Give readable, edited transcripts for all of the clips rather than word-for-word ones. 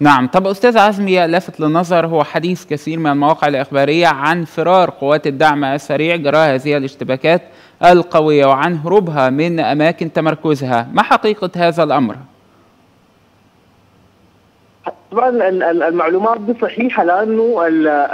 نعم. طب أستاذ عزمي، لافت للنظر هو حديث كثير من المواقع الإخبارية عن فرار قوات الدعم السريع جراء هذه الاشتباكات القوية وعن هروبها من أماكن تمركزها، ما حقيقة هذا الأمر؟ طبعا المعلومات دي صحيحه، لانه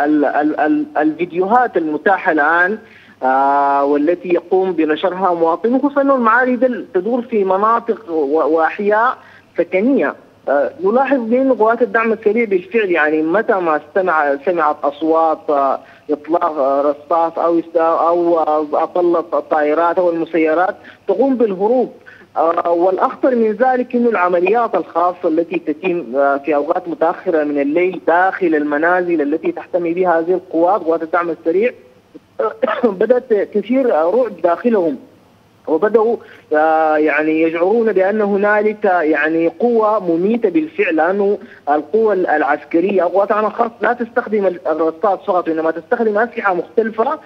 الفيديوهات المتاحه الان والتي يقوم بنشرها مواطنون، خصوصا انه المعارك تدور في مناطق واحياء سكنيه. نلاحظ بأن قوات الدعم السريع بالفعل يعني متى ما سمعت اصوات اطلاق رصاص او اطلت الطائرات او المسيرات تقوم بالهروب. والأخطر من ذلك أن العمليات الخاصة التي تتم في أوقات متأخرة من الليل داخل المنازل التي تحتمي بها هذه القوات قوات الدعم السريع بدأت تثير رعب داخلهم، وبدأوا يعني يشعرون بأن هنالك يعني قوة مميتة بالفعل، لأنه القوة العسكرية أو قوات العمل الخاص لا تستخدم الرصاص فقط، وإنما تستخدم أسلحة مختلفة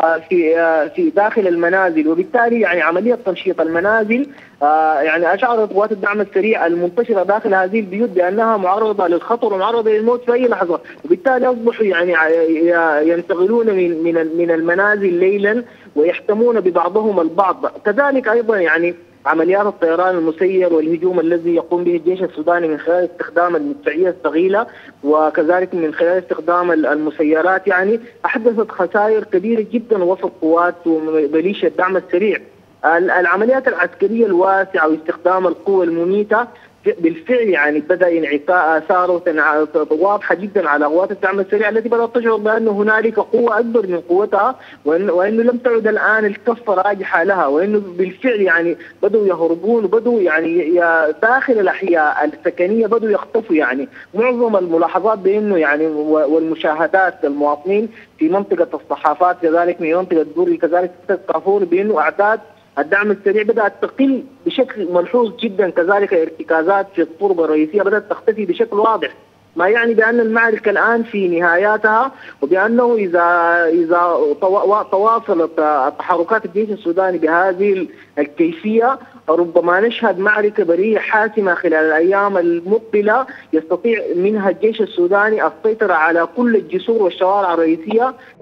في داخل المنازل. وبالتالي يعني عملية تنشيط المنازل يعني أشعرت قوات الدعم السريع المنتشرة داخل هذه البيوت بأنها معرضة للخطر ومعرضة للموت في أي لحظة، وبالتالي أصبحوا يعني ينتقلون من المنازل ليلا ويحتمون ببعضهم البعض. كذلك أيضا يعني عمليات الطيران المسير والهجوم الذي يقوم به الجيش السوداني من خلال استخدام المدفعية الثقيلة وكذلك من خلال استخدام المسيرات يعني أحدثت خسائر كبيرة جدا وسط قوات وميليشيا الدعم السريع. العمليات العسكرية الواسعة واستخدام القوة المميتة بالفعل يعني بدأ ينعكاس آثاره واضحة جدا على قوات الدعم السريع التي بدأت تشعر بأن هنالك قوة أكبر من قوتها، وأنه لم تعد الآن الكفة راجحة لها، وأنه بالفعل يعني بدأوا يهربون وبدأوا يعني داخل الأحياء السكنية بدأوا يختفوا. يعني معظم الملاحظات بأنه يعني والمشاهدات المواطنين في منطقة الصحافات كذلك من منطقة دوري كذلك كافور بأنه أعداد الدعم السريع بدأت تقل بشكل ملحوظ جدا، كذلك ارتكازات في الطرق الرئيسية بدأت تختفي بشكل واضح، ما يعني بأن المعركة الآن في نهاياتها، وبأنه إذا تواصلت تحركات الجيش السوداني بهذه الكيفية ربما نشهد معركة برية حاسمة خلال الأيام المقبلة يستطيع منها الجيش السوداني السيطرة على كل الجسور والشوارع الرئيسية